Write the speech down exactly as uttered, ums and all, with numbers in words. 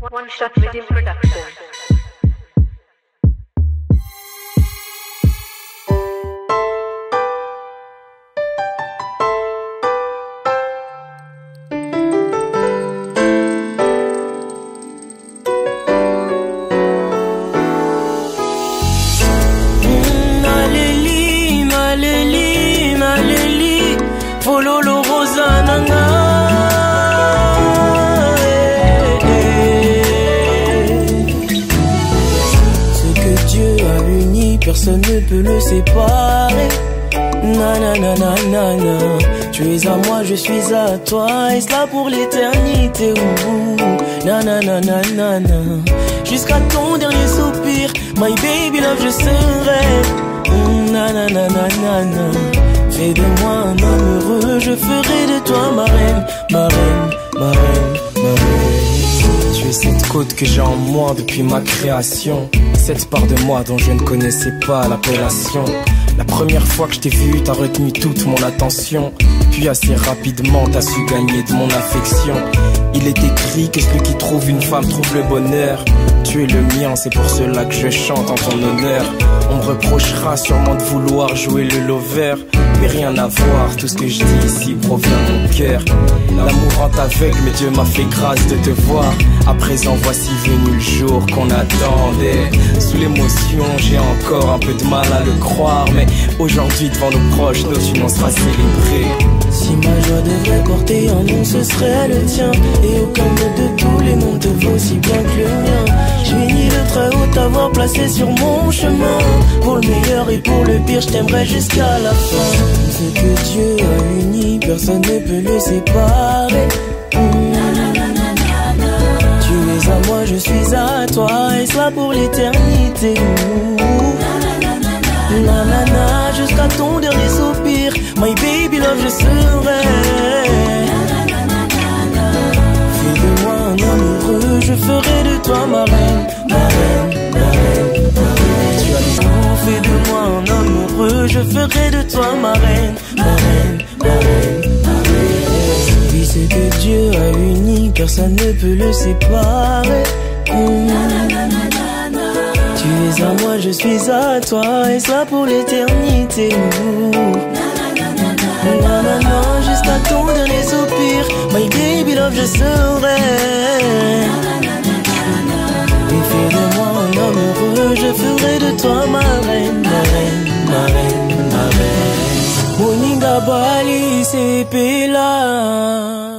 One Shot Rhythm Production. Fololo Rosananga. Ce que Dieu a uni, personne ne peut le séparer. Na na na na na na. Tu es à moi, je suis à toi, et cela pour l'éternité. Na na na na na na. Jusqu'à ton dernier soupir, my baby love, je serai. Na na na na na na. Fais de moi un homme heureux, je ferai de toi ma reine, ma reine, ma reine, ma reine. Tu es cette côte que j'ai en moi depuis ma création, cette part de moi dont je ne connaissais pas l'appellation. La première fois que je t'ai vu, t'as retenu toute mon attention, puis assez rapidement t'as su gagner de mon affection. Il est écrit que celui qui trouve une femme trouve le bonheur. Tu es le mien, c'est pour cela que je chante en ton honneur. On me reprochera sûrement de vouloir jouer le lover, mais rien à voir, tout ce que je dis ici provient de mon cœur. L'amour rend aveugle, mais Dieu m'a fait grâce de te voir. À présent voici venu le jour qu'on attendait. Sous l'émotion j'ai encore un peu de mal à le croire, mais aujourd'hui devant nos proches, notre union sera célébrée. Si ma joie devrait porter un nom, ce serait le tien, et aucun de tous les noms te vaut si bien que le mien. Je bénis le très haut t'avoir placé sur mon chemin. Pour le meilleur et pour le pire, je t'aimerai jusqu'à la fin. Ce que Dieu a uni, personne ne peut le séparer. Mmh. Tu es à moi, je suis à toi, et cela pour l'éternité. Na na na, jusqu'à ton dernier soupir, my baby love, je serai. Fais de moi un homme heureux, je ferai de toi ma reine, ma reine, ma reine, ma reine. Tu as les mots, fais de moi un homme heureux, je ferai de toi ma reine, ma reine, ma reine, ma reine. Oui, ce que Dieu a uni, personne ne peut le séparer. Mmh. Tu es à moi, je suis à toi, et cela pour l'éternité. Na na na, jusqu'à ton dernier soupir, my baby love, je serai. Et fais de moi un homme heureux, je ferai de toi ma reine, ma reine, ma reine, ma reine. Moninga Bali, c'est Pela.